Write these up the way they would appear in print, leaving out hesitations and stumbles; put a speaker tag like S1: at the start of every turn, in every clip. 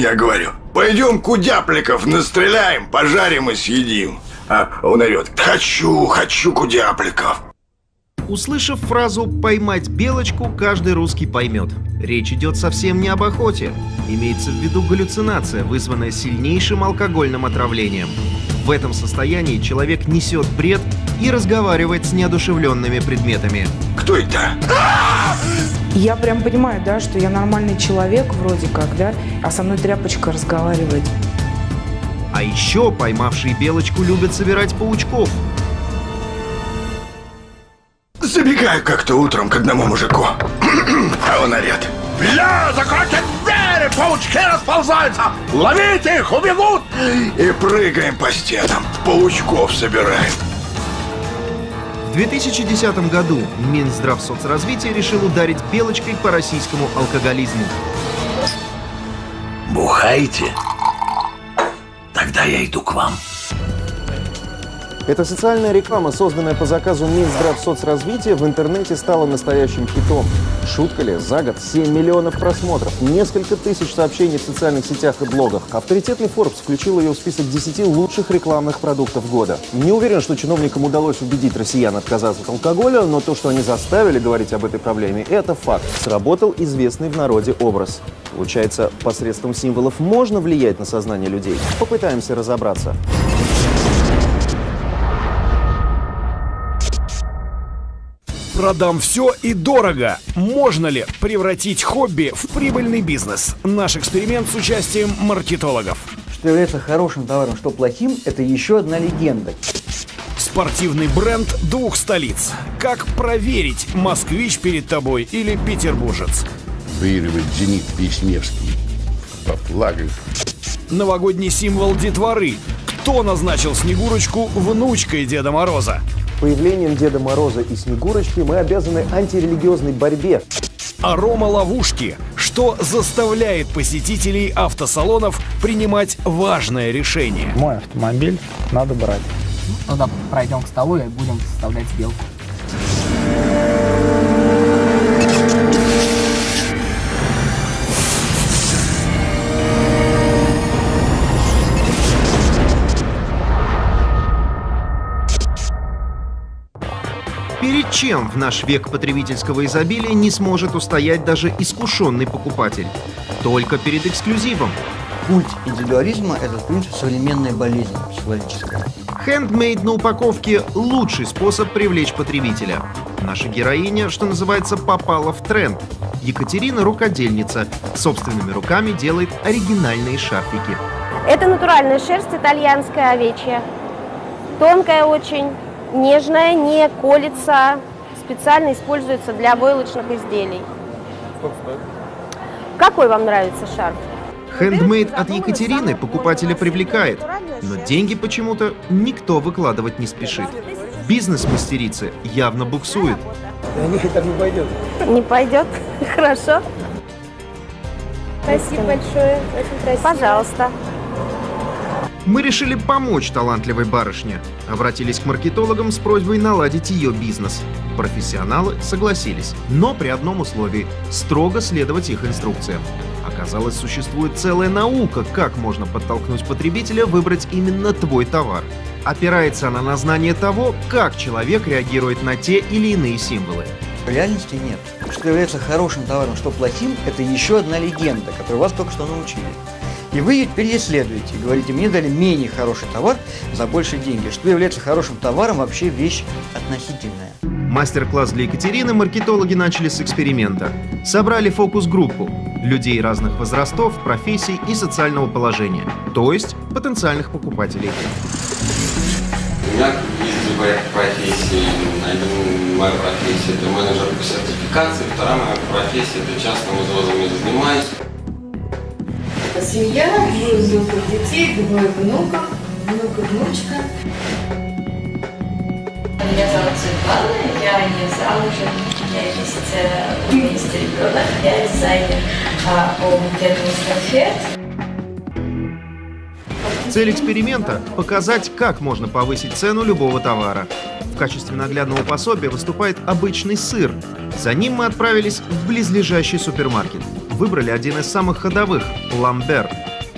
S1: я говорю. Пойдем кудяпликов настреляем, пожарим и съедим. А он орет: хочу кудяпликов.
S2: Услышав фразу «поймать белочку», каждый русский поймет. Речь идет совсем не об охоте. Имеется в виду галлюцинация, вызванная сильнейшим алкогольным отравлением. В этом состоянии человек несет бред и разговаривает с неодушевленными предметами.
S1: Кто это?
S3: Я прям понимаю, да, что я нормальный человек вроде как, да, а со мной тряпочка разговаривает.
S2: А еще поймавшие белочку любят собирать паучков.
S1: Забегаю как-то утром к одному мужику, а он орет: «Бля, закройте двери, паучки расползаются! Ловите их, убегут!» И прыгаем по стенам, паучков собираем.
S2: В 2010 году Минздравсоцразвития решил ударить белочкой по российскому алкоголизму.
S1: Бухаете? Тогда я иду к вам.
S4: Эта социальная реклама, созданная по заказу Минздравсоцразвития, в интернете стала настоящим хитом. Шутка ли? За год 7 миллионов просмотров, несколько тысяч сообщений в социальных сетях и блогах. Авторитетный Forbes включил ее в список 10 лучших рекламных продуктов года. Не уверен, что чиновникам удалось убедить россиян отказаться от алкоголя, но то, что они заставили говорить об этой проблеме, это факт. Сработал известный в народе образ. Получается, посредством символов можно влиять на сознание людей? Попытаемся разобраться.
S5: Продам все и дорого. Можно ли превратить хобби в прибыльный бизнес? Наш эксперимент с участием маркетологов.
S6: Что является хорошим товаром, что плохим, это еще одна легенда.
S5: Спортивный бренд двух столиц. Как проверить, москвич перед тобой или петербуржец?
S7: Выигрывает «Зенит» Вишневский по флагу.
S5: Новогодний символ детворы. Кто назначил Снегурочку внучкой Деда Мороза?
S4: Появлением Деда Мороза и Снегурочки мы обязаны антирелигиозной борьбе.
S5: Арома-ловушки. Что заставляет посетителей автосалонов принимать важное решение?
S8: Мой автомобиль надо брать.
S9: Тогда пройдем к столу и будем составлять сделку.
S2: Перед чем в наш век потребительского изобилия не сможет устоять даже искушенный покупатель? Только перед эксклюзивом.
S6: Культ индивидуализма – это, в принципе, современная болезнь психологическая.
S2: Handmade на упаковке – лучший способ привлечь потребителя. Наша героиня, что называется, попала в тренд. Екатерина – рукодельница. Собственными руками делает оригинальные шарфики.
S10: Это натуральная шерсть, итальянская овечья. Тонкая очень. Нежная, не колется, специально используется для войлочных изделий.
S8: Сколько стоит?
S10: Какой вам нравится шарф?
S2: Handmade от Екатерины покупателя привлекает, но деньги почему-то никто выкладывать не спешит. Бизнес мастерицы явно буксует.
S8: Да нет, так не пойдет.
S10: Не пойдет? Хорошо.
S11: Спасибо большое, очень красиво.
S10: Пожалуйста.
S2: Мы решили помочь талантливой барышне. Обратились к маркетологам с просьбой наладить ее бизнес. Профессионалы согласились, но при одном условии – строго следовать их инструкциям. Оказалось, существует целая наука, как можно подтолкнуть потребителя выбрать именно твой товар. Опирается она на знание того, как человек реагирует на те или иные символы.
S6: В реальности нет. Что является хорошим товаром, что плохим, это еще одна легенда, которую вас только что научили. И вы ее теперь исследуете. Говорите, мне дали менее хороший товар за большие деньги. Что является хорошим товаром, вообще вещь относительная.
S2: Мастер-класс для Екатерины маркетологи начали с эксперимента. Собрали фокус-группу людей разных возрастов, профессий и социального положения, то есть потенциальных покупателей.
S12: У меня есть две профессии. Моя профессия – это менеджер по сертификации, вторая моя профессия – это частным извозом я занимаюсь.
S11: Семья, двое взрослых детей, двое внуков, внучка.
S13: Меня зовут Светлана, я не замужем, у меня есть ребенок, я дизайнер по букету конфет.
S2: Цель эксперимента – показать, как можно повысить цену любого товара. В качестве наглядного пособия выступает обычный сыр. За ним мы отправились в близлежащий супермаркет. Выбрали один из самых ходовых – «Ламбер».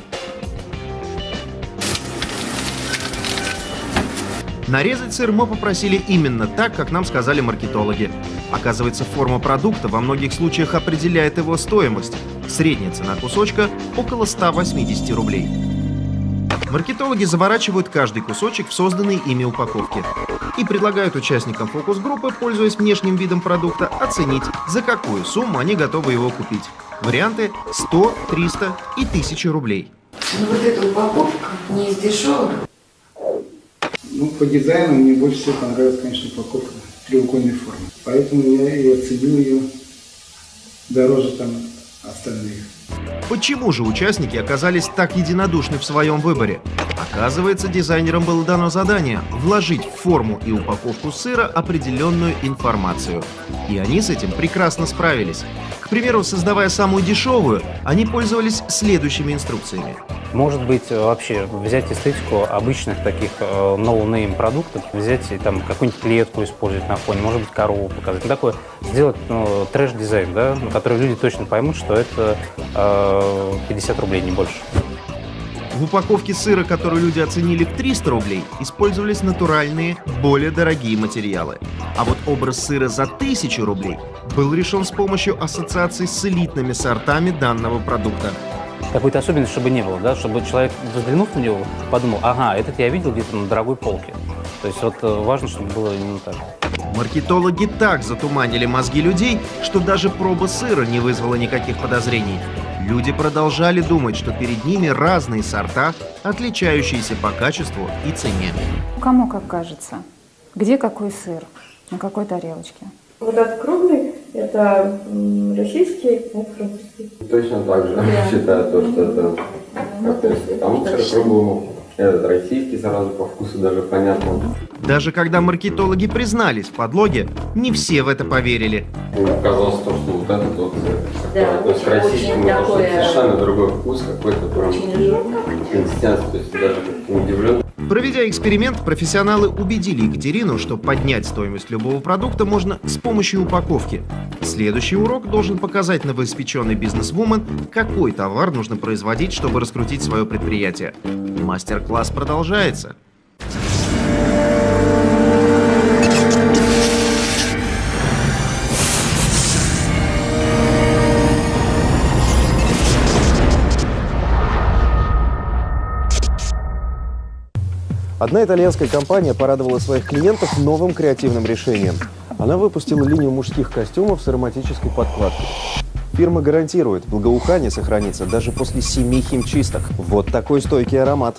S2: Нарезать сыр мы попросили именно так, как нам сказали маркетологи. Оказывается, форма продукта во многих случаях определяет его стоимость. Средняя цена кусочка – около 180 рублей. Маркетологи заворачивают каждый кусочек в созданные ими упаковки и предлагают участникам фокус-группы, пользуясь внешним видом продукта, оценить, за какую сумму они готовы его купить. Варианты – 100, 300 и 1000 рублей.
S11: Ну вот эта упаковка не из дешевых.
S8: Ну, по дизайну мне больше всего понравилась, конечно, упаковка треугольной формы. Поэтому я и оценил ее дороже там остальных.
S2: Почему же участники оказались так единодушны в своем выборе? Оказывается, дизайнерам было дано задание вложить в форму и упаковку сыра определенную информацию. И они с этим прекрасно справились. К примеру, создавая самую дешевую, они пользовались следующими инструкциями.
S14: Может быть, вообще взять эстетику обычных таких no-name продуктов, взять и там какую-нибудь клетку использовать на фоне, может быть, корову показать. Такое сделать трэш-дизайн, да, на который люди точно поймут, что это 50 рублей, не больше.
S2: В упаковке сыра, которую люди оценили в 300 рублей, использовались натуральные, более дорогие материалы. А вот образ сыра за 1000 рублей был решен с помощью ассоциаций с элитными сортами данного продукта.
S14: Какой-то особенности, чтобы не было, да, чтобы человек, взглянув на него, подумал, ага, этот я видел где-то на дорогой полке. То есть вот важно, чтобы было именно так.
S2: Маркетологи так затуманили мозги людей, что даже проба сыра не вызвала никаких подозрений. Люди продолжали думать, что перед ними разные сорта, отличающиеся по качеству и цене.
S15: Кому как кажется? Где какой сыр? На какой тарелочке?
S16: Вот этот круглый – это российский, это французский.
S12: Точно так же считаю, то, что это там сыр круглому. Этот российский сразу по вкусу даже понятно.
S2: Даже когда маркетологи признались в подлоге, не все в это поверили.
S12: Оказалось то, что вот этот вот сыр. Да, то есть к российскому совершенно другой вкус, какой-то прям консистенция, то есть даже удивлен.
S2: Проведя эксперимент, профессионалы убедили Екатерину, что поднять стоимость любого продукта можно с помощью упаковки. Следующий урок должен показать новоиспеченный бизнесвумен, какой товар нужно производить, чтобы раскрутить свое предприятие. Мастер-класс продолжается.
S4: Одна итальянская компания порадовала своих клиентов новым креативным решением. Она выпустила линию мужских костюмов с ароматической подкладкой. Фирма гарантирует, благоухание сохранится даже после 7 химчисток. Вот такой стойкий аромат.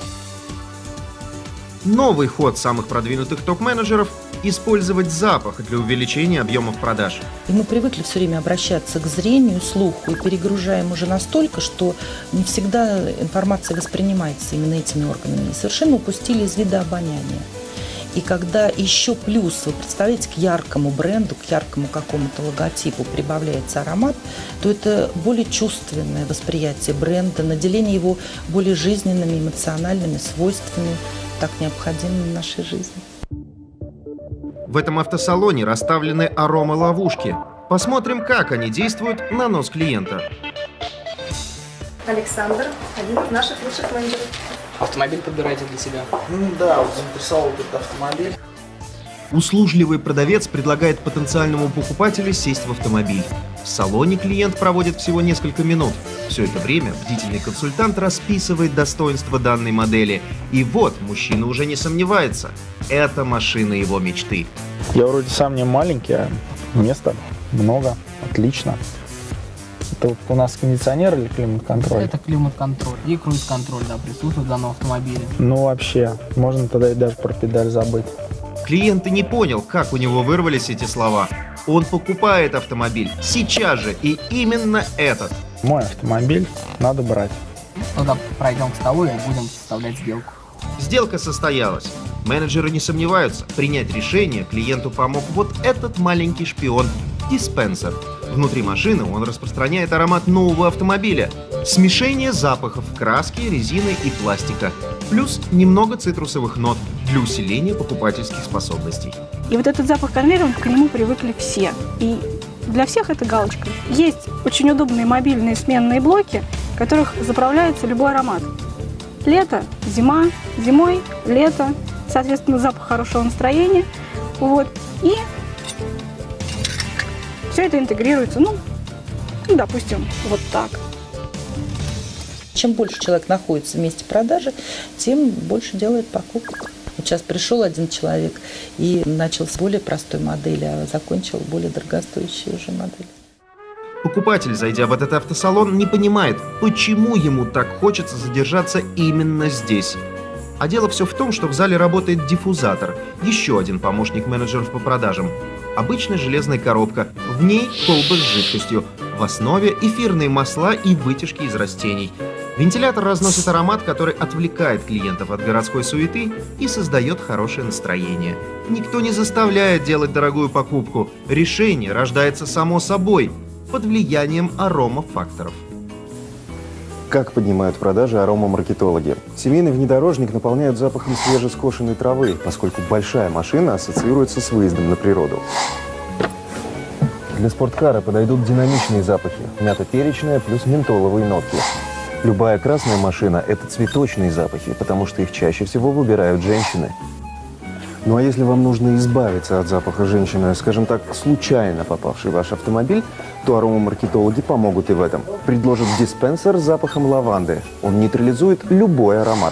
S2: Новый ход самых продвинутых топ-менеджеров – использовать запах для увеличения объемов продаж.
S17: И мы привыкли все время обращаться к зрению, слуху и перегружаем уже настолько, что не всегда информация воспринимается именно этими органами. И совершенно упустили из вида обоняния. И когда еще плюс, вы представляете, к яркому бренду, к яркому какому-то логотипу прибавляется аромат, то это более чувственное восприятие бренда, наделение его более жизненными, эмоциональными свойствами, так необходимыми в нашей жизни.
S2: В этом автосалоне расставлены аромаловушки. Посмотрим, как они действуют на нос клиента.
S18: Александр, один из наших лучших менеджеров.
S9: Автомобиль подбираете для себя?
S8: Да, вот заинтересовал этот автомобиль.
S2: Услужливый продавец предлагает потенциальному покупателю сесть в автомобиль. В салоне клиент проводит всего несколько минут. Все это время бдительный консультант расписывает достоинства данной модели. И вот мужчина уже не сомневается. Это машина его мечты.
S8: Я вроде сам не маленький, а места много, отлично. Это вот у нас кондиционер или климат-контроль?
S9: Это климат-контроль и круиз-контроль, да, присутствует в данном автомобиле.
S8: Ну вообще, можно тогда и даже про педаль забыть.
S2: Клиент и не понял, как у него вырвались эти слова. Он покупает автомобиль сейчас же, и именно этот.
S8: Мой автомобиль надо брать.
S9: Тогда пройдем к столу и будем составлять сделку.
S2: Сделка состоялась. Менеджеры не сомневаются, принять решение клиенту помог вот этот маленький шпион – диспенсер. Внутри машины он распространяет аромат нового автомобиля. Смешение запахов, краски, резины и пластика. Плюс немного цитрусовых нот для усиления покупательских способностей.
S19: И вот этот запах конвейера, к нему привыкли все. И для всех это галочка. Есть очень удобные мобильные сменные блоки, в которых заправляется любой аромат. Лето, зима, зимой, лето, соответственно, запах хорошего настроения. Вот. И все это интегрируется, ну, допустим, вот так.
S17: Чем больше человек находится в месте продажи, тем больше делает покупок. Вот сейчас пришел один человек и начал с более простой модели, а закончил более дорогостоящей уже модель.
S2: Покупатель, зайдя в этот автосалон, не понимает, почему ему так хочется задержаться именно здесь. А дело все в том, что в зале работает диффузатор, еще один помощник менеджеров по продажам. Обычная железная коробка, в ней колба с жидкостью, в основе эфирные масла и вытяжки из растений. Вентилятор разносит аромат, который отвлекает клиентов от городской суеты и создает хорошее настроение. Никто не заставляет делать дорогую покупку, решение рождается само собой, под влиянием аромафакторов.
S4: Как поднимают продажи аромамаркетологи? Семейный внедорожник наполняют запахом свежескошенной травы, поскольку большая машина ассоциируется с выездом на природу. Для спорткара подойдут динамичные запахи, мята-перечная плюс ментоловые нотки. Любая красная машина – это цветочные запахи, потому что их чаще всего выбирают женщины. Ну а если вам нужно избавиться от запаха женщины, скажем так, случайно попавший в ваш автомобиль, то аромамаркетологи помогут и в этом. Предложат диспенсер с запахом лаванды. Он нейтрализует любой аромат.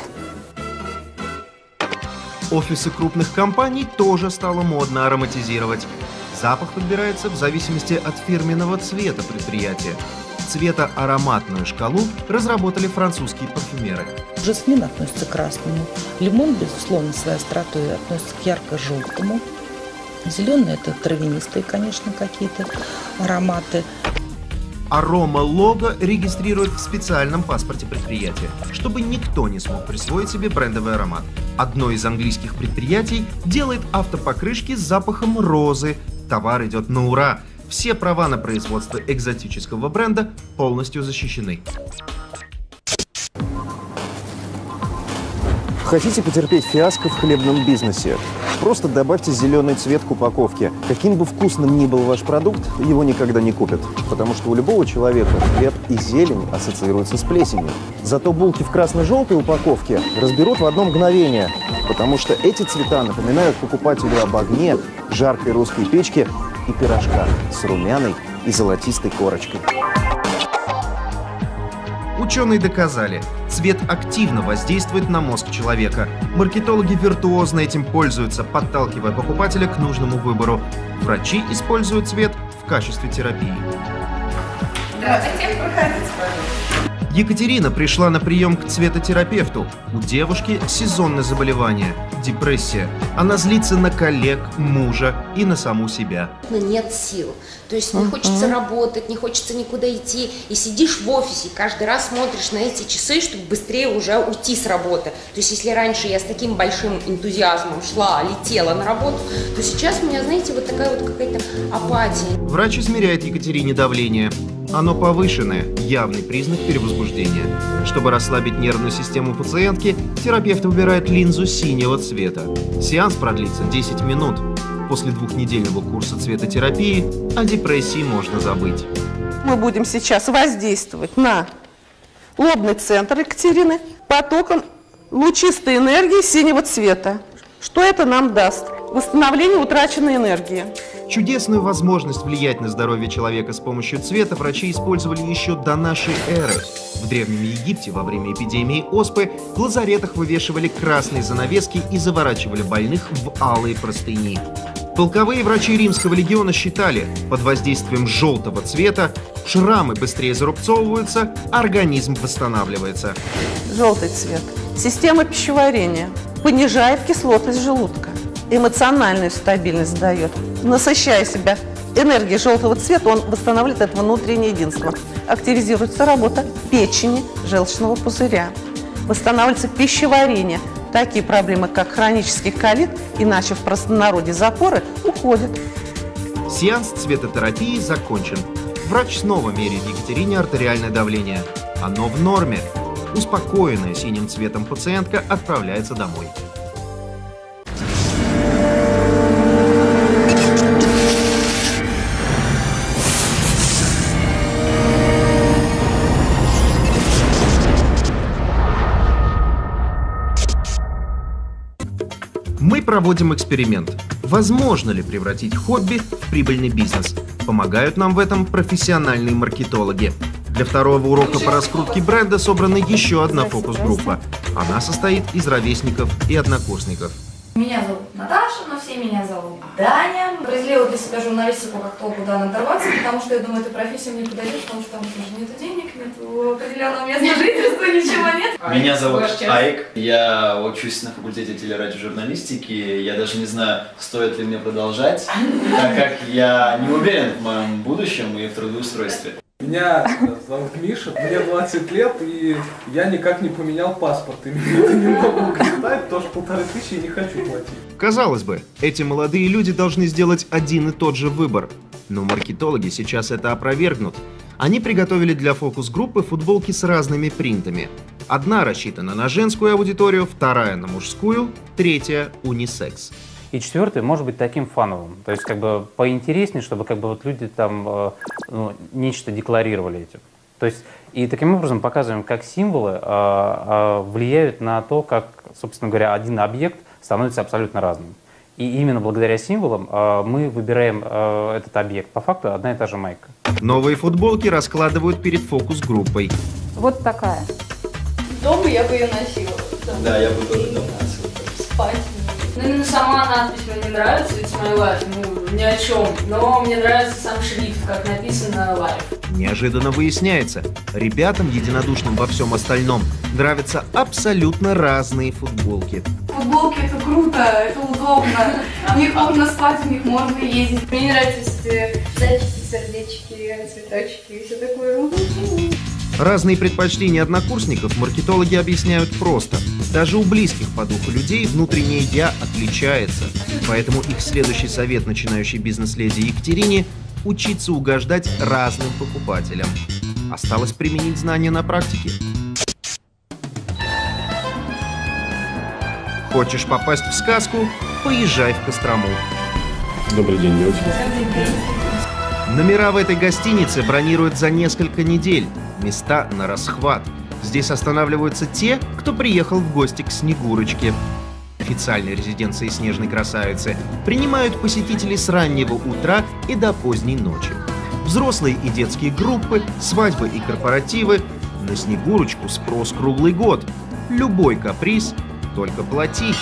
S2: Офисы крупных компаний тоже стало модно ароматизировать. Запах подбирается в зависимости от фирменного цвета предприятия. Цветоароматную шкалу разработали французские парфюмеры.
S17: Жасмин относится к красному, лимон, безусловно, своей остротой относится к ярко-желтому. Зеленый – это травянистые, конечно, какие-то ароматы.
S2: Арома-лого регистрируют в специальном паспорте предприятия, чтобы никто не смог присвоить себе брендовый аромат. Одно из английских предприятий делает автопокрышки с запахом розы. Товар идет на ура. Все права на производство экзотического бренда полностью защищены.
S4: Хотите потерпеть фиаско в хлебном бизнесе? Просто добавьте зеленый цвет к упаковке. Каким бы вкусным ни был ваш продукт, его никогда не купят. Потому что у любого человека хлеб и зелень ассоциируются с плесенью. Зато булки в красно-желтой упаковке разберут в одно мгновение. Потому что эти цвета напоминают покупателю об огне, жаркой русской печке и пирожках с румяной и золотистой корочкой.
S2: Ученые доказали, цвет активно воздействует на мозг человека. Маркетологи виртуозно этим пользуются, подталкивая покупателя к нужному выбору. Врачи используют цвет в качестве терапии.
S11: Здравствуйте, проходите, пожалуйста.
S2: Екатерина пришла на прием к цветотерапевту. У девушки сезонное заболевание – депрессия. Она злится на коллег, мужа и на саму себя.
S20: Нет сил. То есть не хочется работать, не хочется никуда идти. И сидишь в офисе, каждый раз смотришь на эти часы, чтобы быстрее уже уйти с работы. То есть если раньше я с таким большим энтузиазмом шла, летела на работу, то сейчас у меня, знаете, вот такая вот какая-то апатия.
S2: Врач измеряет Екатерине давление. Оно повышенное, явный признак перевозбуждения. Чтобы расслабить нервную систему пациентки, терапевт выбирает линзу синего цвета. Сеанс продлится 10 минут. После 2-недельного курса цветотерапии о депрессии можно забыть.
S21: Мы будем сейчас воздействовать на лобный центр Екатерины потоком лучистой энергии синего цвета. Что это нам даст? Восстановление утраченной энергии.
S2: Чудесную возможность влиять на здоровье человека с помощью цвета врачи использовали еще до нашей эры. В Древнем Египте во время эпидемии оспы в лазаретах вывешивали красные занавески и заворачивали больных в алые простыни. Полковые врачи Римского легиона считали, под воздействием желтого цвета шрамы быстрее зарубцовываются, организм восстанавливается.
S21: Желтый цвет. Система пищеварения. Понижает кислотность желудка. Эмоциональную стабильность дает. Насыщая себя энергией желтого цвета, он восстанавливает это внутреннее единство. Активизируется работа печени, желчного пузыря. Восстанавливается пищеварение. Такие проблемы, как хронический колит, иначе в простонародье запоры, уходят.
S2: Сеанс цветотерапии закончен. Врач снова меряет Екатерине артериальное давление. Оно в норме. Успокоенная синим цветом пациентка отправляется домой. Мы проводим эксперимент. Возможно ли превратить хобби в прибыльный бизнес? Помогают нам в этом профессиональные маркетологи. Для второго урока по раскрутке бренда собрана еще одна фокус-группа. Она состоит из ровесников и однокурсников.
S18: Меня зовут Наташа, но все меня зовут Даня. Разделила для себя журналистику как то, куда надо рваться, потому что я думаю, эта профессия мне подойдет, потому что там тоже нет денег, нет определенного места жительства, ничего нет.
S3: Меня зовут Айк, я учусь на факультете телерадиожурналистики. Я даже не знаю, стоит ли мне продолжать, так как я не уверен в моем будущем и в трудоустройстве.
S22: Меня зовут Миша, мне 20 лет, и я никак не поменял паспорт. И меня это немного угнетает, потому что 1500 не хочу платить.
S2: Казалось бы, эти молодые люди должны сделать один и тот же выбор. Но маркетологи сейчас это опровергнут. Они приготовили для фокус-группы футболки с разными принтами. Одна рассчитана на женскую аудиторию, вторая на мужскую, третья унисекс.
S14: И четвертый может быть таким фановым, то есть как бы поинтереснее, чтобы как бы вот люди там нечто декларировали этим. То есть и таким образом показываем, как символы влияют на то, как, собственно говоря, один объект становится абсолютно разным. И именно благодаря символам мы выбираем этот объект. По факту одна и та же майка.
S2: Новые футболки раскладывают перед фокус-группой.
S15: Вот такая.
S18: Дома я бы ее носила.
S3: Да, я бы тоже дома носил.
S18: Спать. Ну, сама надпись мне не нравится, it's my life, ну, ни о чем. Но мне нравится сам шрифт, как написано life.
S2: Неожиданно выясняется, ребятам, единодушным во всем остальном, нравятся абсолютно разные футболки.
S18: Футболки — это круто, это удобно. В них можно спать, в них можно ездить. Мне нравятся зайчики, сердечки, цветочки и все такое.
S2: Разные предпочтения однокурсников маркетологи объясняют просто. Даже у близких по духу людей внутреннее «я» отличается. Поэтому их следующий совет начинающей бизнес-леди Екатерине – учиться угождать разным покупателям. Осталось применить знания на практике. Хочешь попасть в сказку? Поезжай в Кострому.
S23: Добрый день, девочки.
S2: Номера в этой гостинице бронируют за несколько недель. Места на расхват. Здесь останавливаются те, кто приехал в гости к Снегурочке. Официальной резиденции снежной красавицы принимают посетителей с раннего утра и до поздней ночи. Взрослые и детские группы, свадьбы и корпоративы. На Снегурочку спрос круглый год. Любой каприз, только плати.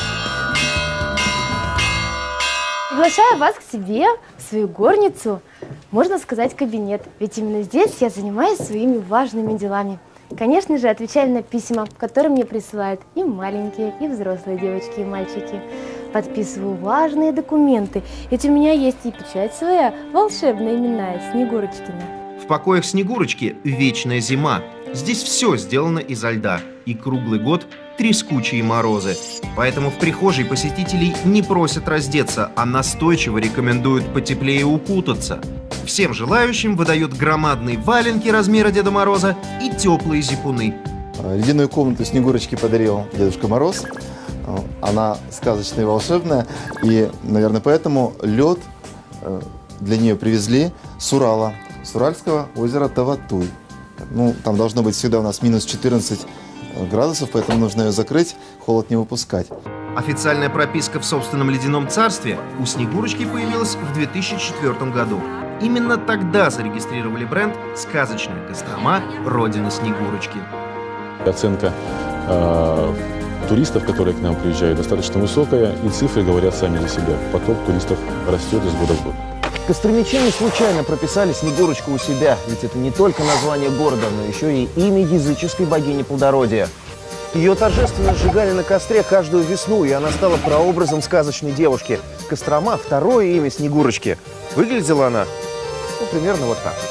S10: Приглашаю вас к себе, в свою горницу, можно сказать, кабинет. Ведь именно здесь я занимаюсь своими важными делами. Конечно же, отвечаю на письма, которые мне присылают и маленькие, и взрослые девочки и мальчики. Подписываю важные документы, ведь у меня есть и печать своя, волшебная именная, Снегурочкина.
S2: В покоях Снегурочки вечная зима. Здесь все сделано изо льда, и круглый год трескучие морозы. Поэтому в прихожей посетителей не просят раздеться, а настойчиво рекомендуют потеплее укутаться. Всем желающим выдают громадные валенки размера Деда Мороза и теплые зипуны.
S24: Ледяную комнату Снегурочке подарил Дедушка Мороз. Она сказочная и волшебная. И, наверное, поэтому лед для нее привезли с Урала, с Уральского озера Таватуй. Ну, там должно быть всегда у нас минус 14 градусов, поэтому нужно ее закрыть, холод не выпускать.
S2: Официальная прописка в собственном ледяном царстве у Снегурочки появилась в 2004 году. Именно тогда зарегистрировали бренд «Сказочная Кострома. Родина Снегурочки».
S23: Оценка туристов, которые к нам приезжают, достаточно высокая, и цифры говорят сами за себя. Поток туристов растет из года в год.
S4: Костромичане случайно прописали Снегурочку у себя, ведь это не только название города, но еще и имя языческой богини плодородия. Ее торжественно сжигали на костре каждую весну, и она стала прообразом сказочной девушки. Кострома – второе имя Снегурочки. Выглядела она, примерно вот так.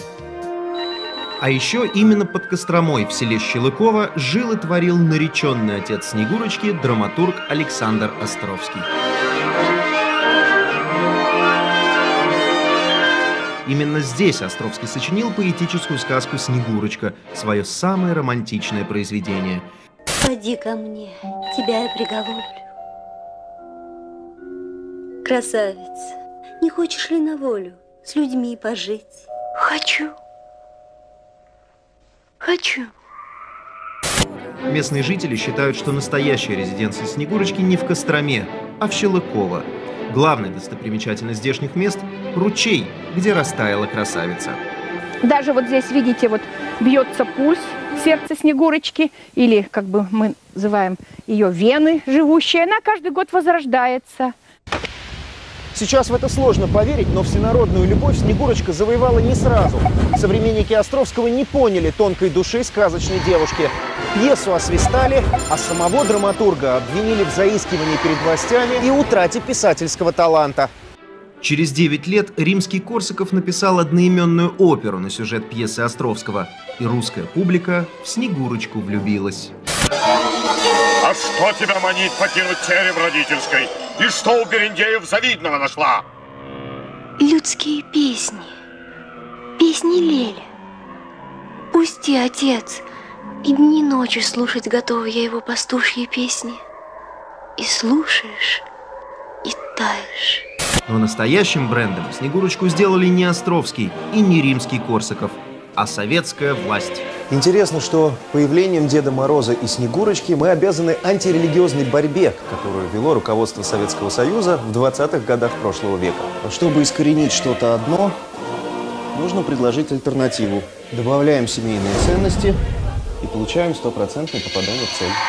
S2: А еще именно под Костромой в селе Щелыково жил и творил нареченный отец Снегурочки, драматург Александр Островский. Именно здесь Островский сочинил поэтическую сказку «Снегурочка», свое самое романтичное произведение.
S25: Поди ко мне, тебя я приголублю. Красавица, не хочешь ли на волю с людьми пожить? Хочу. Хочу.
S2: Местные жители считают, что настоящая резиденция Снегурочки не в Костроме. а в Щелыково. Главная достопримечательность здешних мест – ручей, где растаяла красавица.
S19: Даже вот здесь, видите, вот бьется пульс сердца Снегурочки, или, как бы мы называем ее, вены живущие. Она каждый год возрождается.
S4: Сейчас в это сложно поверить, но всенародную любовь Снегурочка завоевала не сразу. Современники Островского не поняли тонкой души сказочной девушки. Пьесу освистали, а самого драматурга обвинили в заискивании перед властями и утрате писательского таланта.
S2: Через 9 лет Римский-Корсаков написал одноименную оперу на сюжет пьесы Островского, и русская публика в Снегурочку влюбилась.
S1: А что тебя манит покинуть терем родительской? И что у Берендеев завидного нашла?
S25: Людские песни. Песни Леля. Пусти, отец, и дни и ночи слушать готова я его пастушьи песни. И слушаешь, и таешь.
S2: Но настоящим брендом Снегурочку сделали не Островский и не Римский-Корсаков, а советская власть.
S4: Интересно, что появлением Деда Мороза и Снегурочки мы обязаны антирелигиозной борьбе, которую вело руководство Советского Союза в 20-х годах прошлого века. А чтобы искоренить что-то одно, нужно предложить альтернативу. Добавляем семейные ценности и получаем стопроцентное попадание в цель.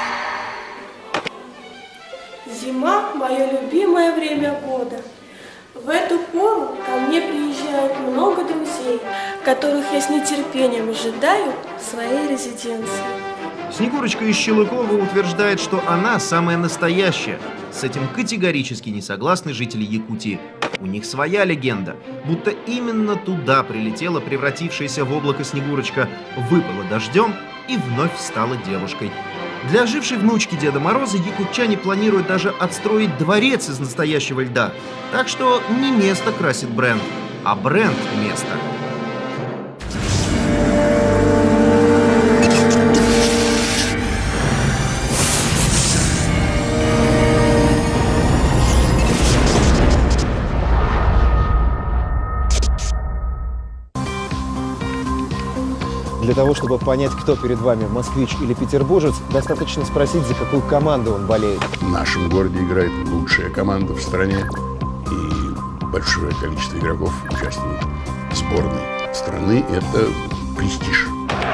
S16: Зима – мое любимое время года. В эту пору ко мне приезжает много друзей, которых я с нетерпением ожидаю в своей резиденции.
S2: Снегурочка из Щелыкова утверждает, что она самая настоящая. С этим категорически не согласны жители Якутии. У них своя легенда, будто именно туда прилетела превратившаяся в облако Снегурочка, выпала дождем и вновь стала девушкой. Для ожившей внучки Деда Мороза якутчане планируют даже отстроить дворец из настоящего льда. Так что не место красит бренд, а бренд место.
S4: Для того, чтобы понять, кто перед вами, москвич или петербуржец, достаточно спросить, за какую команду он болеет.
S5: В нашем городе играет лучшая команда в стране, и большое количество игроков участвует в сборной страны. Это престиж.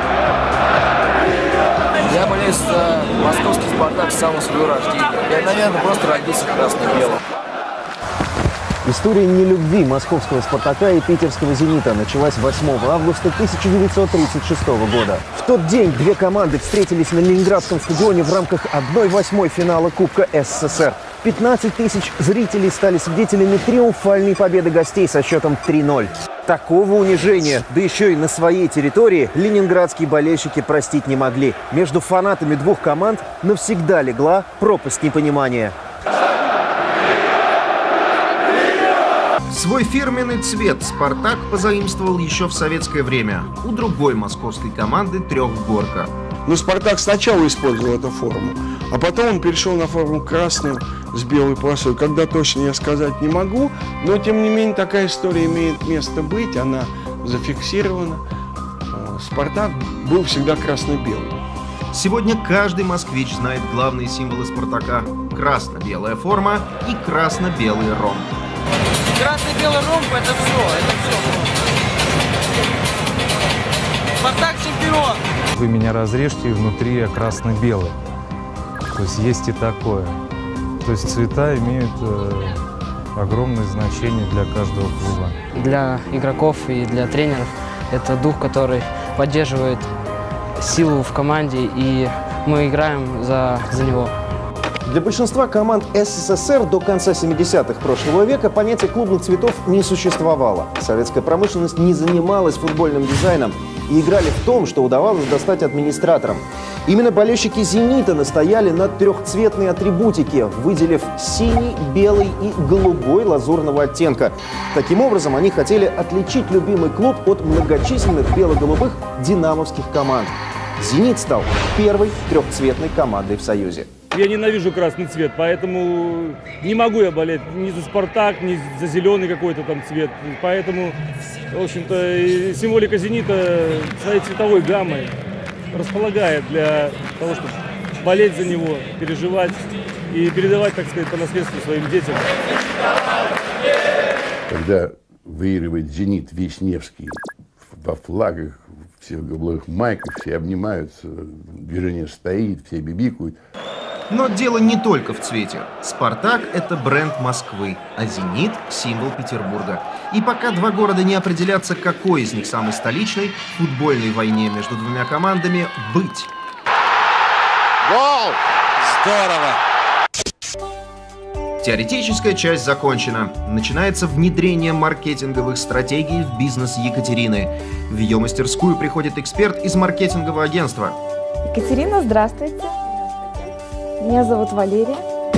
S6: Я болею за московский «Спартак» с самого своего рождения. Я, наверное, просто родился красно-белым.
S4: История нелюбви московского «Спартака» и питерского «Зенита» началась 8 августа 1936 года. В тот день две команды встретились на Ленинградском стадионе в рамках 1/8 финала Кубка СССР. 15 тысяч зрителей стали свидетелями триумфальной победы гостей со счетом 3-0. Такого унижения, да еще и на своей территории, ленинградские болельщики простить не могли. Между фанатами двух команд навсегда легла пропасть непонимания.
S2: Свой фирменный цвет «Спартак» позаимствовал еще в советское время у другой московской команды «Трехгорка».
S7: Но «Спартак» сначала использовал эту форму, а потом он перешел на форму красную с белой полосой. Когда точно я сказать не могу, но тем не менее такая история имеет место быть, она зафиксирована. «Спартак» был всегда красно-белый.
S2: Сегодня каждый москвич знает главные символы «Спартака» – красно-белая форма и красно-белый ромб.
S6: Красно-белый ромб – это все. «Спартак» чемпион!
S13: Вы меня разрежьте, и внутри я красно-белый. То есть и такое. То есть цвета имеют огромное значение для каждого клуба.
S9: Для игроков и для тренеров это дух, который поддерживает силу в команде, и мы играем за него.
S4: Для большинства команд СССР до конца 70-х прошлого века понятие клубных цветов не существовало. Советская промышленность не занималась футбольным дизайном и играли в том, что удавалось достать администраторам. Именно болельщики «Зенита» настояли на трехцветной атрибутике, выделив синий, белый и голубой лазурного оттенка. Таким образом, они хотели отличить любимый клуб от многочисленных бело-голубых динамовских команд. «Зенит» стал первой трехцветной командой в Союзе.
S26: Я ненавижу красный цвет, поэтому не могу я болеть ни за «Спартак», ни за зеленый какой-то там цвет. Поэтому, в общем-то, символика «Зенита» своей цветовой гаммой располагает для того, чтобы болеть за него, переживать и передавать, так сказать, по наследству своим детям.
S5: Когда выигрывает «Зенит» весь Невский, во флагах, все в голубых майках, все обнимаются, движение стоит, все бибикают.
S2: Но дело не только в цвете. «Спартак» — это бренд Москвы, а «Зенит» — символ Петербурга. И пока два города не определятся, какой из них самый столичный, в футбольной войне между двумя командами быть.
S8: Гол! Здорово!
S2: Теоретическая часть закончена. Начинается внедрение маркетинговых стратегий в бизнес Екатерины. В ее мастерскую приходит эксперт из маркетингового агентства.
S11: Екатерина, здравствуйте. Меня зовут Валерия.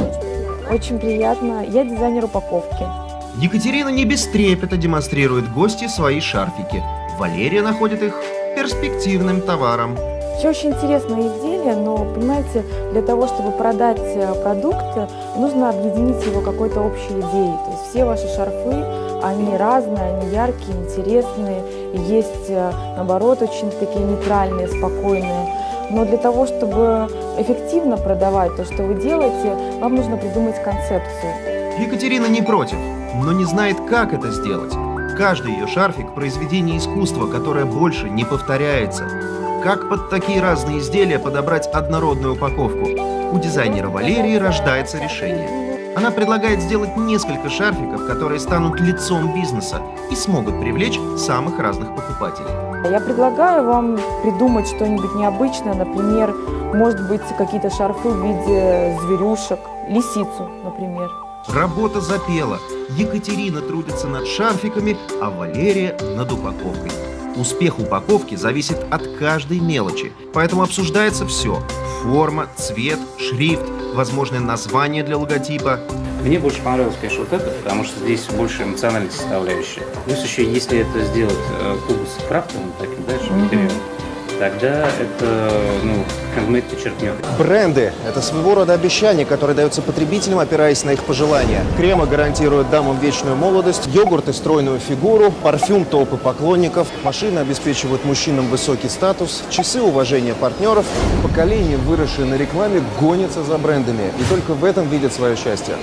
S11: Очень приятно. Я дизайнер упаковки.
S2: Екатерина не без трепета демонстрирует гости свои шарфики. Валерия находит их перспективным товаром.
S11: Все очень интересное изделие, но, понимаете, для того, чтобы продать продукт, нужно объединить его какой-то общей идеей. То есть все ваши шарфы, они разные, они яркие, интересные. Есть, наоборот, очень такие нейтральные, спокойные. Но для того, чтобы эффективно продавать то, что вы делаете, вам нужно придумать концепцию.
S2: Екатерина не против, но не знает, как это сделать. Каждый ее шарфик – произведение искусства, которое больше не повторяется. Как под такие разные изделия подобрать однородную упаковку? У дизайнера Валерии рождается решение. Она предлагает сделать несколько шарфиков, которые станут лицом бизнеса и смогут привлечь самых разных покупателей.
S11: Я предлагаю вам придумать что-нибудь необычное, например, может быть, какие-то шарфы в виде зверюшек, лисицу, например.
S2: Работа запела. Екатерина трудится над шарфиками, а Валерия над упаковкой. Успех упаковки зависит от каждой мелочи, поэтому обсуждается все. Форма, цвет, шрифт, возможное название для логотипа.
S14: Мне больше понравилось, конечно, вот это, потому что здесь больше эмоциональной составляющей. Плюс еще, если это сделать тубус крафтовым, таким дальше материалом, тогда это, хендмейд подчеркнет.
S4: Бренды – это своего рода обещание, которое дается потребителям, опираясь на их пожелания. Кремы гарантируют дамам вечную молодость, йогурты – стройную фигуру, парфюм – толпы поклонников, машины обеспечивают мужчинам высокий статус, часы – уважение партнеров. Поколение, выросшее на рекламе, гонится за брендами и только в этом видит свое счастье.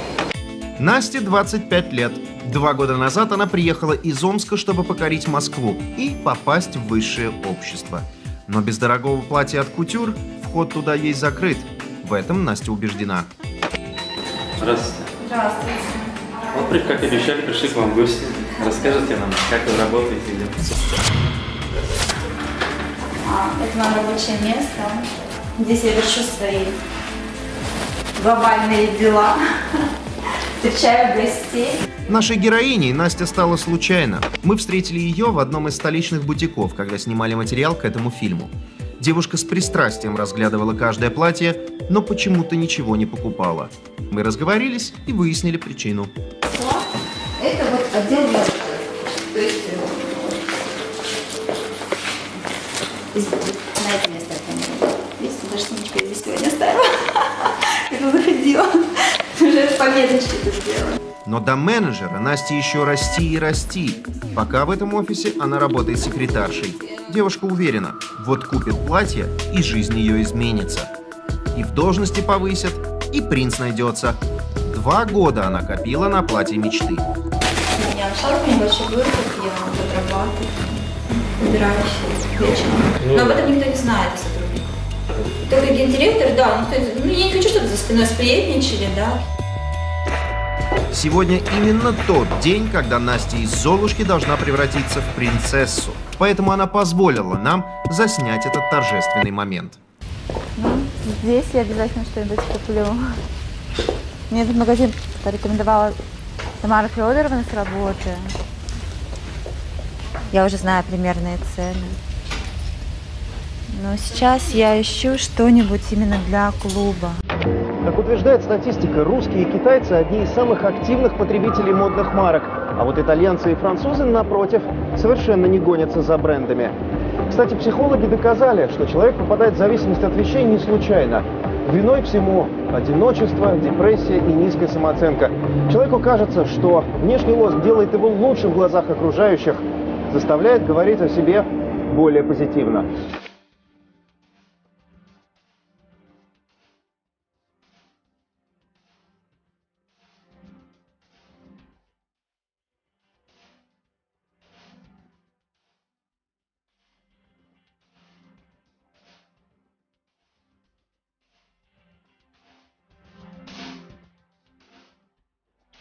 S2: Насте 25 лет. 2 года назад она приехала из Омска, чтобы покорить Москву и попасть в высшее общество. Но без дорогого платья от кутюр вход туда ей закрыт. В этом Настя убеждена.
S12: Здравствуйте.
S18: Здравствуйте.
S12: Вот, как обещали, пришли к вам в гости. Расскажите нам, как вы работаете?
S18: Это мое рабочее место. Здесь я вершу свои глобальные дела. Встречаю гостей.
S2: Нашей героиней Настя стала случайно. Мы встретили ее в одном из столичных бутиков, когда снимали материал к этому фильму. Девушка с пристрастием разглядывала каждое платье, но почему-то ничего не покупала. Мы разговорились и выяснили причину.
S18: Это вот отдел для... То есть... На это место видите, даже сумочку я здесь сегодня оставила. Я заходила. Уже по меточке это сделала.
S2: Но до менеджера Насте еще расти и расти. Пока в этом офисе она работает секретаршей. Девушка уверена, вот купит платье, и жизнь ее изменится. И в должности повысят, и принц найдется. 2 года она копила на платье мечты.
S18: У меня шарф небольшой вырубок, я подрабатываю, убираюсь вечером. Но об этом никто не знает, сотрудник. Только гендиректор, да, я не хочу, чтобы за спиной сплетничали, да.
S2: Сегодня именно тот день, когда Настя из Золушки должна превратиться в принцессу. Поэтому она позволила нам заснять этот торжественный момент.
S15: Здесь я обязательно что-нибудь куплю. Мне этот магазин порекомендовала Тамара Федоровна с работы. Я уже знаю примерные цены. Но сейчас я ищу что-нибудь именно для клуба.
S4: Как утверждает статистика, русские и китайцы – одни из самых активных потребителей модных марок. А вот итальянцы и французы, напротив, совершенно не гонятся за брендами. Кстати, психологи доказали, что человек попадает в зависимость от вещей не случайно. Виной всему одиночество, депрессия и низкая самооценка. Человеку кажется, что внешний лоск делает его лучше в глазах окружающих, заставляет говорить о себе более позитивно.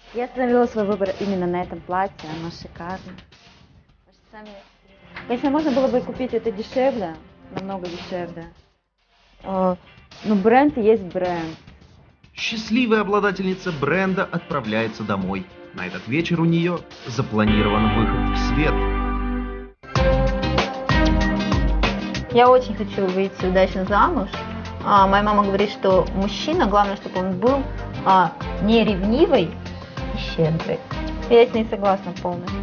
S15: Я остановила свой выбор именно на этом платье, оно шикарно. Конечно, можно было бы купить это дешевле, намного дешевле. Но бренд есть бренд.
S2: Счастливая обладательница бренда отправляется домой. На этот вечер у нее запланирован выход в свет.
S15: Я очень хочу выйти удачно замуж. Моя мама говорит, что мужчина, главное, чтобы он был не ревнивый и щедрый. Я с ней согласна полностью.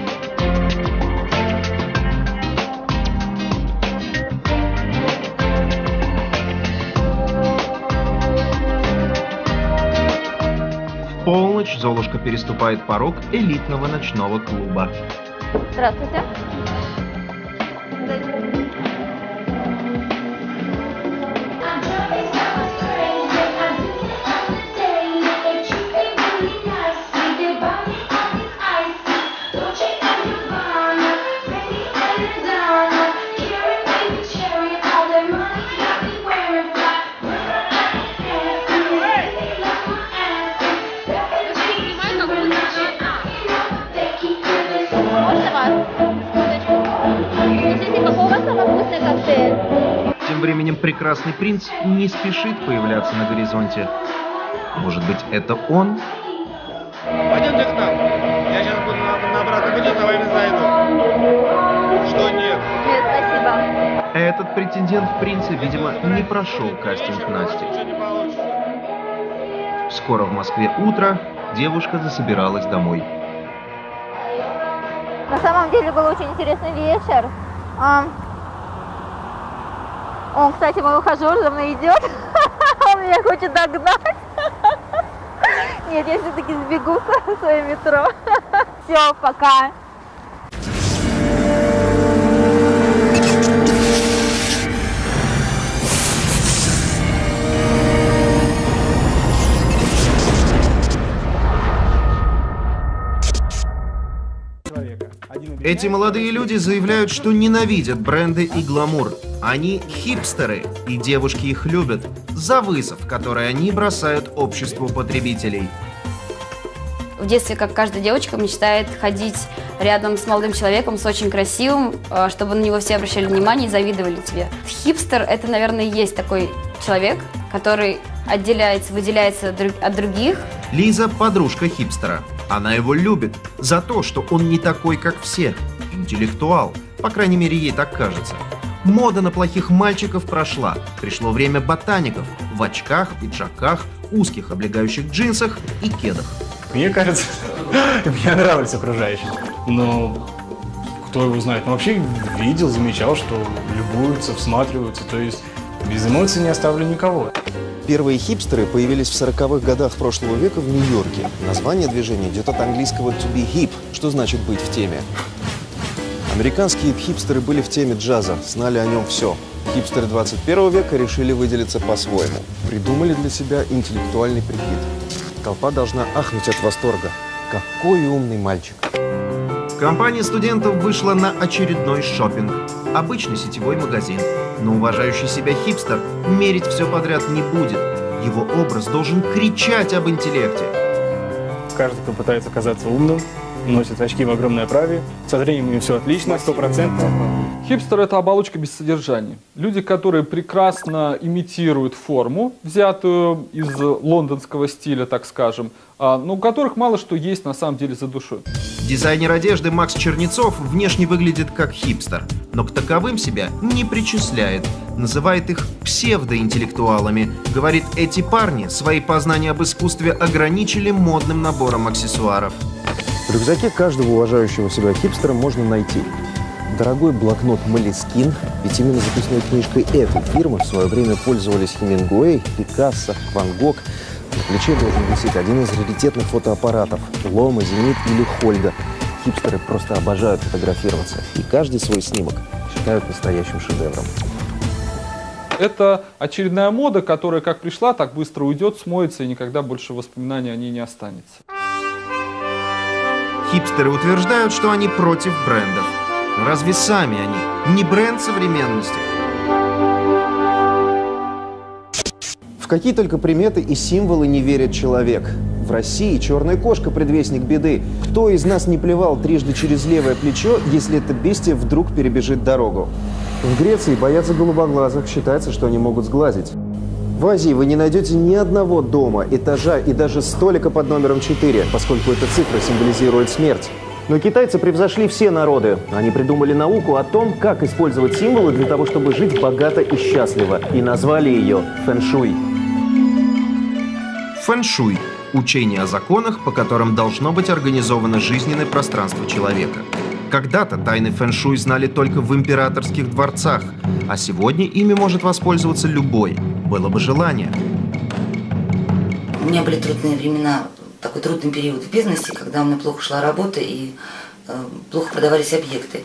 S2: В полночь Золушка переступает порог элитного ночного клуба.
S15: Здравствуйте.
S2: Тем временем прекрасный принц не спешит появляться на горизонте. Может быть, это он?
S3: Пойдемте к нам. Я сейчас буду на обратном пути, за вами зайду. Что нет?
S15: Нет, спасибо.
S2: Этот претендент в принце, видимо, не прошел кастинг Насти. Скоро в Москве утро, девушка засобиралась домой.
S15: На самом деле был очень интересный вечер. Он, кстати, мой ухажер за мной идет. Он меня хочет догнать. Нет, я все-таки сбегу в свое метро. Все, пока.
S2: Эти молодые люди заявляют, что ненавидят бренды и гламур. Они хипстеры, и девушки их любят за вызов, который они бросают обществу потребителей.
S8: В детстве, как каждая девочка, мечтает ходить рядом с молодым человеком, с очень красивым, чтобы на него все обращали внимание и завидовали тебе. Хипстер – это, наверное, и есть такой человек, который выделяется от других.
S2: Лиза – подружка хипстера. Она его любит за то, что он не такой, как все. Интеллектуал. По крайней мере, ей так кажется. Мода на плохих мальчиков прошла. Пришло время ботаников в очках, пиджаках, узких облегающих джинсах и кедах.
S17: Мне кажется, мне нравится окружающий. Но кто его знает? Но вообще видел, замечал, что любуются, всматриваются. То есть без эмоций не оставлю никого.
S4: Первые хипстеры появились в 40-х годах прошлого века в Нью-Йорке. Название движения идет от английского to be hip, что значит быть в теме. Американские хипстеры были в теме джаза, знали о нем все. Хипстеры 21 века решили выделиться по-своему. Придумали для себя интеллектуальный прикид. Толпа должна ахнуть от восторга. Какой умный мальчик.
S2: Компания студентов вышла на очередной шопинг. Обычный сетевой магазин. Но уважающий себя хипстер мерить все подряд не будет. Его образ должен кричать об интеллекте.
S17: Каждый, кто пытается казаться умным, носит очки в огромной оправе. Со зрением у него все отлично, 100%.
S20: Хипстер – это оболочка без содержания. Люди, которые прекрасно имитируют форму, взятую из лондонского стиля, так скажем, но у которых мало что есть на самом деле за душой.
S2: Дизайнер одежды Макс Чернецов внешне выглядит как хипстер, но к таковым себя не причисляет. Называет их псевдоинтеллектуалами. Говорит, эти парни свои познания об искусстве ограничили модным набором аксессуаров.
S4: В рюкзаке каждого уважающего себя хипстера можно найти дорогой блокнот Moleskine, ведь именно записной книжкой этой фирмы в свое время пользовались Хемингуэй, Пикассо, Ван Гог. На плече должен висеть один из раритетных фотоаппаратов – Лома, Зенит или Хольда. Хипстеры просто обожают фотографироваться, и каждый свой снимок считают настоящим шедевром.
S20: Это очередная мода, которая как пришла, так быстро уйдет, смоется, и никогда больше воспоминаний о ней не останется.
S2: Хипстеры утверждают, что они против брендов. Разве сами они не бренд современности?
S4: В какие только приметы и символы не верит человек. В России черная кошка – предвестник беды. Кто из нас не плевал трижды через левое плечо, если это бестия вдруг перебежит дорогу? В Греции боятся голубоглазых, считается, что они могут сглазить. В Азии вы не найдете ни одного дома, этажа и даже столика под номером 4, поскольку эта цифра символизирует смерть. Но китайцы превзошли все народы. Они придумали науку о том, как использовать символы для того, чтобы жить богато и счастливо. И назвали ее фэншуй.
S2: Фэншуй – учение о законах, по которым должно быть организовано жизненное пространство человека. Когда-то тайны фэншуй знали только в императорских дворцах, а сегодня ими может воспользоваться любой, было бы желание.
S10: У меня были трудные времена, такой трудный период в бизнесе, когда у меня плохо шла работа и плохо продавались объекты.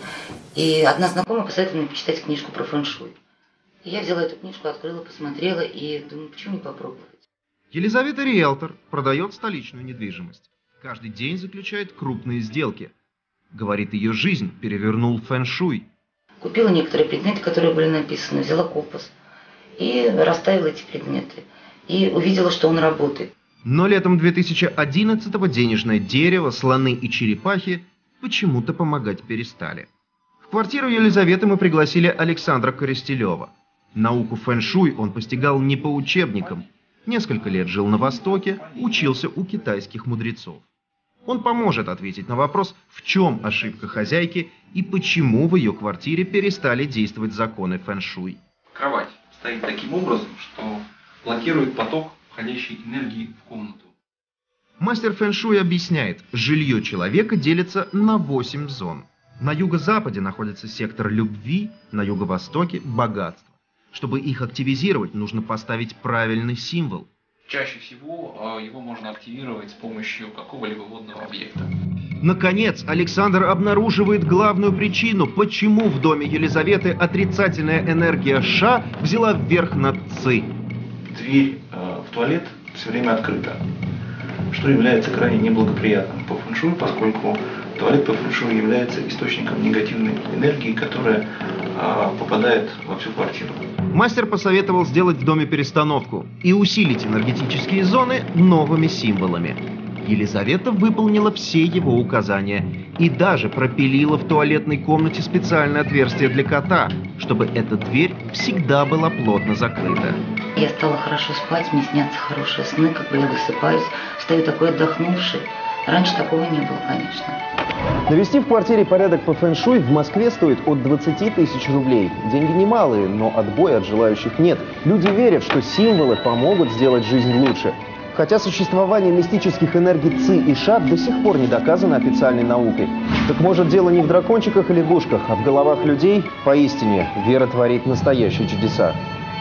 S10: И одна знакомая посоветовала мне почитать книжку про фэншуй. И я взяла эту книжку, открыла, посмотрела и думаю, почему не попробовать.
S2: Елизавета риэлтор, продает столичную недвижимость. Каждый день заключает крупные сделки. Говорит, ее жизнь перевернул фэншуй.
S10: Купила некоторые предметы, которые были написаны, взяла компас и расставила эти предметы. И увидела, что он работает.
S2: Но летом 2011-го денежное дерево, слоны и черепахи почему-то помогать перестали. В квартиру Елизаветы мы пригласили Александра Коростелева. Науку фэншуй он постигал не по учебникам. Несколько лет жил на Востоке, учился у китайских мудрецов. Он поможет ответить на вопрос, в чем ошибка хозяйки и почему в ее квартире перестали действовать законы фэншуй.
S19: Кровать стоит таким образом, что блокирует поток входящей энергии в комнату.
S2: Мастер фэншуй объясняет, жилье человека делится на 8 зон. На юго-западе находится сектор любви, на юго-востоке – богатства. Чтобы их активизировать, нужно поставить правильный символ.
S19: Чаще всего его можно активировать с помощью какого-либо водного объекта.
S2: Наконец, Александр обнаруживает главную причину, почему в доме Елизаветы отрицательная энергия Ша взяла вверх над Ци.
S21: Дверь в туалет все время открыта, что является крайне неблагоприятным по фэншуй, поскольку туалет по фэншуй является источником негативной энергии, которая попадает во всю квартиру.
S2: Мастер посоветовал сделать в доме перестановку и усилить энергетические зоны новыми символами. Елизавета выполнила все его указания и даже пропилила в туалетной комнате специальное отверстие для кота, чтобы эта дверь всегда была плотно закрыта.
S10: Я стала хорошо спать, мне снятся хорошие сны, как бы я высыпаюсь, встаю такой отдохнувший. Раньше такого не было, конечно.
S4: Навести в квартире порядок по фэншуй в Москве стоит от 20 тысяч рублей. Деньги немалые, но отбоя от желающих нет. Люди верят, что символы помогут сделать жизнь лучше. Хотя существование мистических энергий Ци и Ша до сих пор не доказано официальной наукой. Так может, дело не в дракончиках и лягушках, а в головах людей? Поистине, вера творит настоящие чудеса.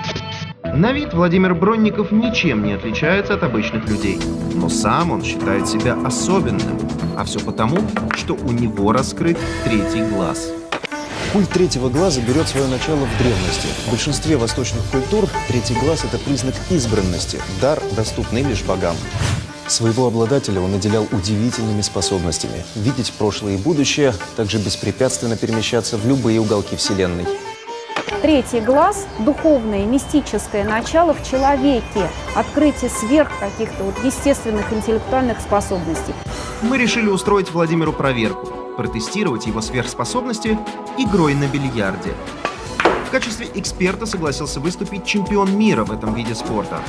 S2: На вид Владимир Бронников ничем не отличается от обычных людей. Но сам он считает себя особенным. А все потому, что у него раскрыт третий глаз.
S4: Культ третьего глаза берет свое начало в древности. В большинстве восточных культур третий глаз – это признак избранности, дар, доступный лишь богам. Своего обладателя он наделял удивительными способностями – видеть прошлое и будущее, также беспрепятственно перемещаться в любые уголки Вселенной.
S22: Третий глаз – духовное, мистическое начало в человеке, открытие сверх каких-то естественных интеллектуальных способностей.
S2: Мы решили устроить Владимиру проверку, протестировать его сверхспособности игрой на бильярде. В качестве эксперта согласился выступить чемпион мира в этом виде спорта.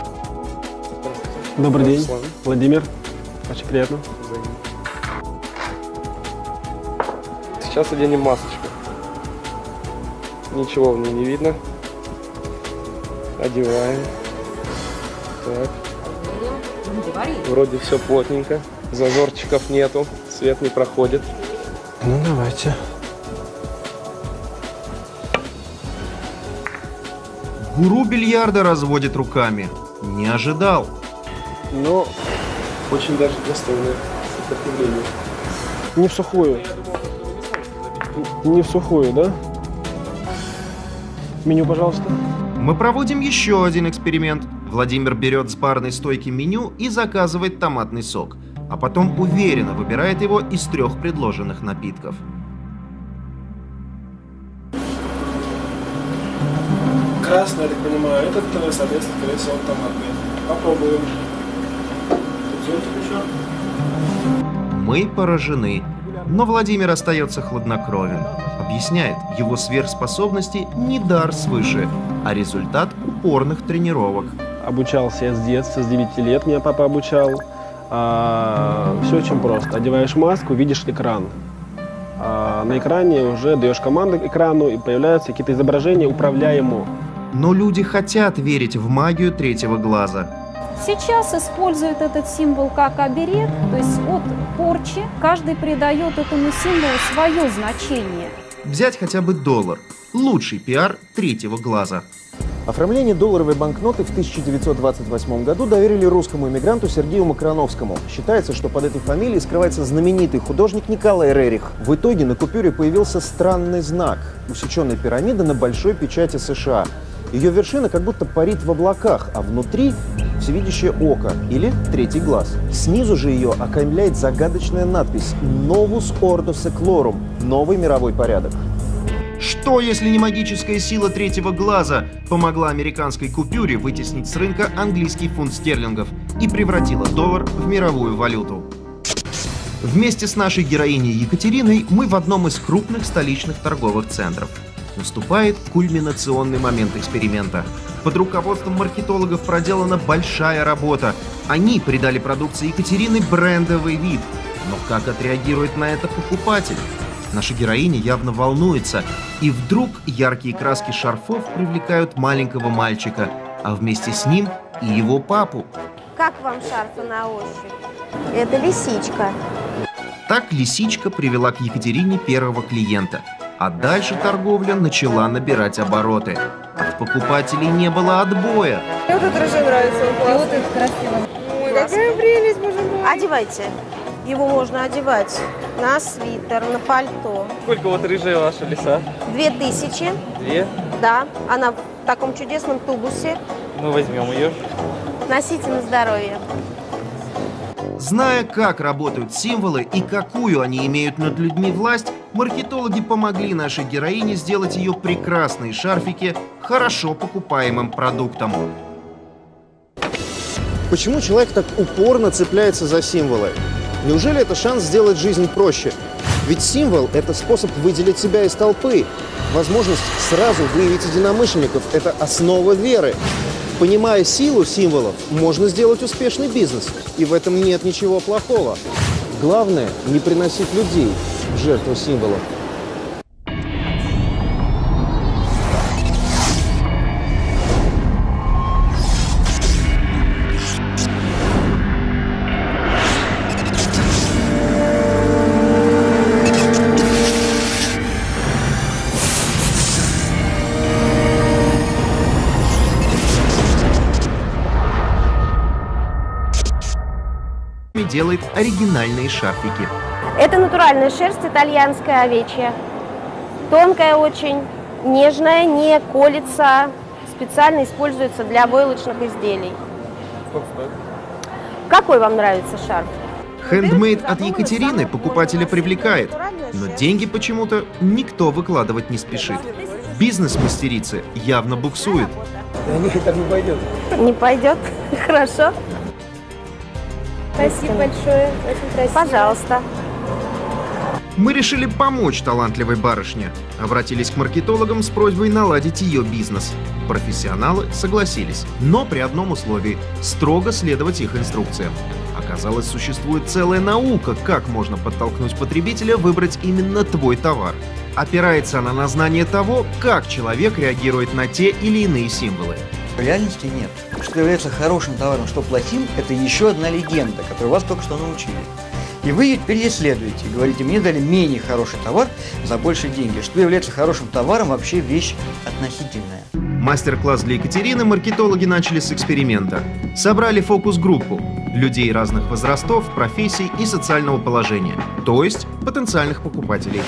S23: Добрый день, Владимир. Очень приятно. Сейчас оденем масочку. Ничего в ней не видно. Одеваем. Так. Вроде все плотненько. Зазорчиков нету. Свет не проходит. Ну, давайте.
S2: Гуру бильярда разводит руками. Не ожидал.
S23: Но очень даже достойное сопротивление. Не в сухую. Не в сухую, да? Меню, пожалуйста.
S2: Мы проводим еще один эксперимент. Владимир берет с барной стойки меню и заказывает томатный сок, а потом уверенно выбирает его из 3 предложенных напитков.
S23: Красный, я так понимаю, этот, соответственно, скорее всего, томатный. Попробуем. Тут
S2: Мы поражены. Но Владимир остается хладнокровен. Объясняет, его сверхспособности не дар свыше, а результат упорных тренировок.
S23: Обучался я с детства, с 9 лет меня папа обучал. Все очень просто. Одеваешь маску, видишь экран. На экране уже даешь команду экрану, и появляются какие-то изображения управляемо.
S2: Но люди хотят верить в магию третьего глаза.
S22: Сейчас используют этот символ как оберег, то есть от порчи каждый придает этому символу свое значение.
S2: Взять хотя бы доллар. Лучший пиар третьего глаза.
S4: Оформление долларовой банкноты в 1928 году доверили русскому эмигранту Сергею Макроновскому. Считается, что под этой фамилией скрывается знаменитый художник Николай Рерих. В итоге на купюре появился странный знак – усеченная пирамида на большой печати США. Ее вершина как будто парит в облаках, а внутри – всевидящее око или третий глаз. Снизу же ее окаймляет загадочная надпись «Novus Ordo Seclorum» – новый мировой порядок.
S2: Что, если не магическая сила третьего глаза помогла американской купюре вытеснить с рынка английский фунт стерлингов и превратила доллар в мировую валюту? Вместе с нашей героиней Екатериной мы в одном из крупных столичных торговых центров. Наступает кульминационный момент эксперимента. Под руководством маркетологов проделана большая работа. Они придали продукции Екатерины брендовый вид. Но как отреагирует на это покупатель? Наша героиня явно волнуется, и вдруг яркие краски шарфов привлекают маленького мальчика, а вместе с ним и его папу.
S1: Как вам шарфы на ощупь? Это лисичка.
S2: Так лисичка привела к Екатерине первого клиента, а дальше торговля начала набирать обороты. От покупателей не было отбоя.
S1: Мне вот этот рыжий нравится, он классный. И вот этот красивый. Ой, какая прелесть, боже мой. Одевайте. Его можно одевать на свитер, на пальто.
S12: Сколько вот рыжая ваша лиса?
S1: 2000.
S12: 2?
S1: Да, она в таком чудесном тубусе.
S12: Ну, возьмем ее.
S1: Носите на здоровье.
S2: Зная, как работают символы и какую они имеют над людьми власть, маркетологи помогли нашей героине сделать ее прекрасные шарфики хорошо покупаемым продуктом.
S4: Почему человек так упорно цепляется за символы? Неужели это шанс сделать жизнь проще? Ведь символ – это способ выделить себя из толпы. Возможность сразу выявить единомышленников – это основа веры. Понимая силу символов, можно сделать успешный бизнес. И в этом нет ничего плохого. Главное – не приносить людей в жертву символов.
S2: Делает оригинальные шарфики.
S1: Это натуральная шерсть, итальянская овечья. Тонкая очень, нежная, не колется. Специально используется для войлочных изделий.
S12: Сколько стоит?
S1: Какой вам нравится шарф?
S2: Хендмейд от Екатерины покупателя привлекает, но деньги почему-то никто выкладывать не спешит. Бизнес мастерицы явно буксует.
S23: Так не пойдет.
S1: Не пойдет? Хорошо. Спасибо большое, очень красиво. Пожалуйста.
S2: Мы решили помочь талантливой барышне. Обратились к маркетологам с просьбой наладить ее бизнес. Профессионалы согласились, но при одном условии – строго следовать их инструкциям. Оказалось, существует целая наука, как можно подтолкнуть потребителя выбрать именно твой товар. Опирается она на знание того, как человек реагирует на те или иные символы.
S6: В реальности нет. Что является хорошим товаром, что плохим, это еще одна легенда, которую вас только что научили. И вы ее теперь исследуете. Говорите, мне дали менее хороший товар за большие деньги. Что является хорошим товаром, вообще вещь относительная.
S2: Мастер-класс для Екатерины маркетологи начали с эксперимента. Собрали фокус-группу людей разных возрастов, профессий и социального положения, то есть потенциальных покупателей.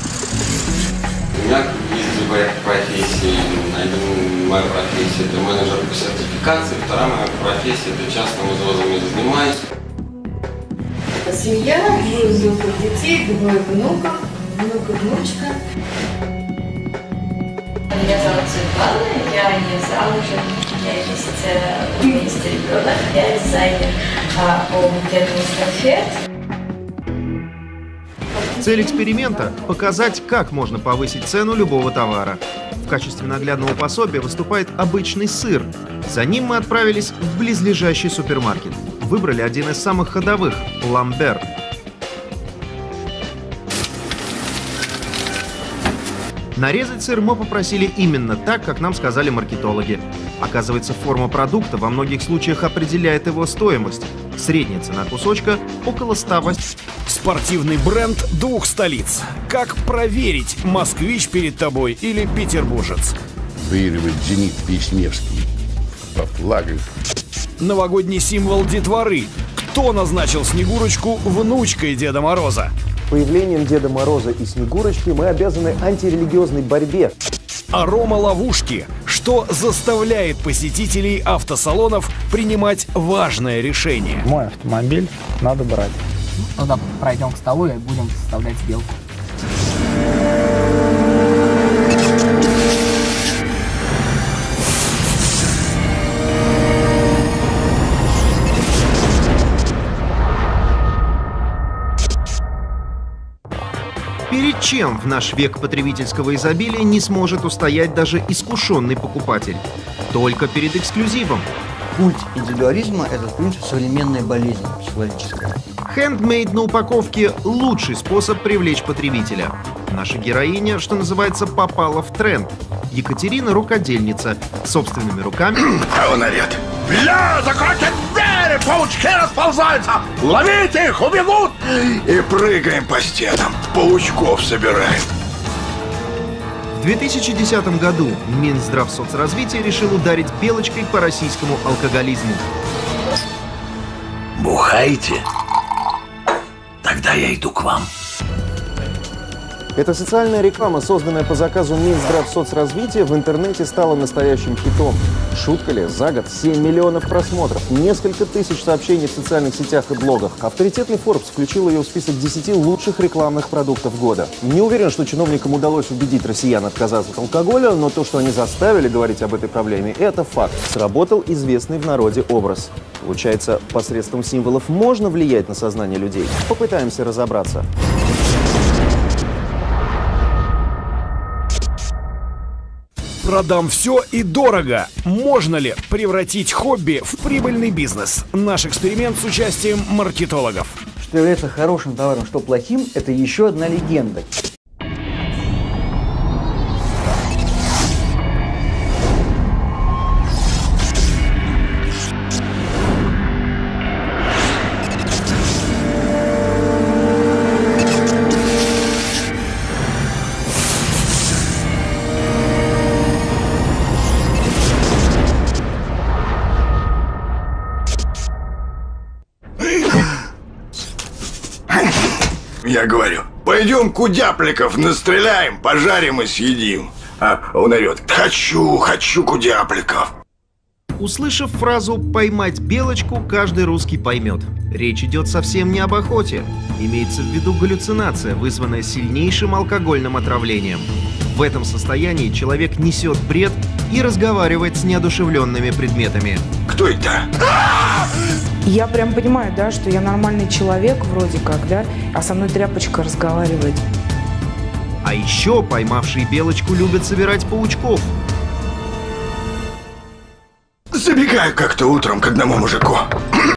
S7: У меня есть любая профессия. Один моя профессия – это менеджер по сертификации, вторая моя профессия – это частными взводами занимаюсь.
S18: Семья, двое взрослых детей, двое внуков, внучка.
S16: Меня зовут Светлана, я не замужем, у меня есть ребенок, я дизайнер.
S18: об термине конфет.
S2: Цель эксперимента – показать, как можно повысить цену любого товара. В качестве наглядного пособия выступает обычный сыр. За ним мы отправились в близлежащий супермаркет. Выбрали один из самых ходовых – Ламбер. Нарезать сыр мы попросили именно так, как нам сказали маркетологи. Оказывается, форма продукта во многих случаях определяет его стоимость. Средняя цена кусочка – около 180.
S9: Спортивный бренд двух столиц. Как проверить, москвич перед тобой или петербуржец?
S5: Выигрывает «Зенит» Вишневский во флагах.
S9: Новогодний символ детворы. Кто назначил Снегурочку внучкой Деда Мороза?
S4: Появлением Деда Мороза и Снегурочки мы обязаны антирелигиозной борьбе.
S9: Арома-ловушки. Что заставляет посетителей автосалонов принимать важное решение?
S13: Мой автомобиль надо брать.
S16: Тогда пройдем к столу и будем составлять сделку.
S2: Перед чем в наш век потребительского изобилия не сможет устоять даже искушенный покупатель? Только перед эксклюзивом.
S6: Культ индивидуализма – это, в принципе, современная болезнь психологическая.
S2: Handmade на упаковке – лучший способ привлечь потребителя. Наша героиня, что называется, попала в тренд. Екатерина – рукодельница. Собственными руками...
S24: А он орет. Бля, закройте двери, паучки расползаются! Ловите их, убегут! И прыгаем по стенам, паучков собираем.
S2: В 2010 году Минздравсоцразвитие решил ударить белочкой по российскому алкоголизму.
S24: Бухаете? Тогда я иду к вам.
S4: Эта социальная реклама, созданная по заказу Минздравсоцразвития, в интернете стала настоящим хитом. Шутка ли, за год 7 миллионов просмотров, несколько тысяч сообщений в социальных сетях и блогах. Авторитетный Forbes включил ее в список 10 лучших рекламных продуктов года. Не уверен, что чиновникам удалось убедить россиян отказаться от алкоголя, но то, что они заставили говорить об этой проблеме, это факт. Сработал известный в народе образ. Получается, посредством символов можно влиять на сознание людей? Попытаемся разобраться.
S9: Продам все и дорого. Можно ли превратить хобби в прибыльный бизнес? Наш эксперимент с участием маркетологов.
S6: Что является хорошим товаром, что плохим, это еще одна легенда.
S24: Я говорю, пойдем кудяпликов настреляем, пожарим и съедим. А он орет, хочу кудяпликов.
S2: Услышав фразу «поймать белочку», каждый русский поймет. Речь идет совсем не об охоте. Имеется в виду галлюцинация, вызванная сильнейшим алкогольным отравлением. В этом состоянии человек несет бред и разговаривает с неодушевленными предметами.
S24: Кто это?
S11: Я прям понимаю, да, что я нормальный человек вроде как, да, а со мной тряпочка разговаривает.
S2: А еще поймавшие белочку любят собирать паучков.
S24: Забегаю как-то утром к одному мужику.